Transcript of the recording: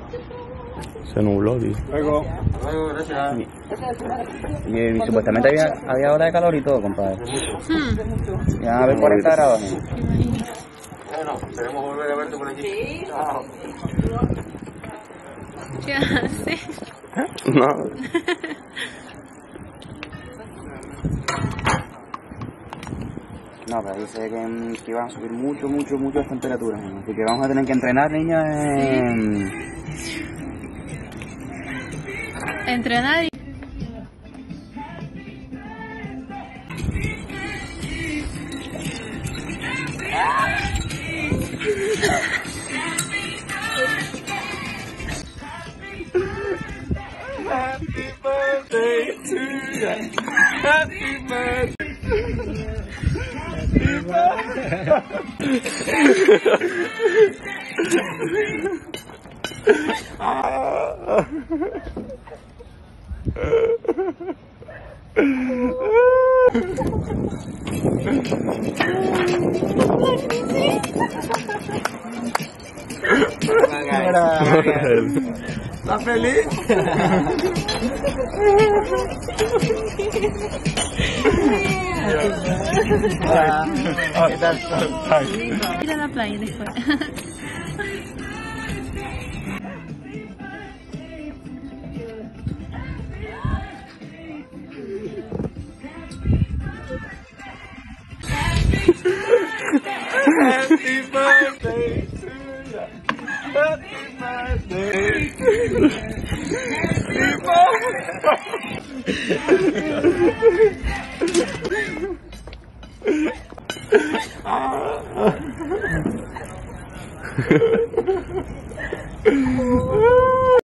Se nubló, tío. Luego, gracias. Y supuestamente había hora de calor y todo, compadre. Ya a ver 40 grados. Bueno, esperemos volver a verte por aquí. Sí. Chao. ¿Qué hace? No. No, pero dice que van a subir mucho las temperaturas, ¿no? Así que vamos a tener que entrenar, niña, Entrenar y... Happy birthday to you. Happy birthday. ¿Estás feliz? ¿Qué tal? Ir a la playa después. Happy birthday to you. Happy birthday to you. Happy birthday.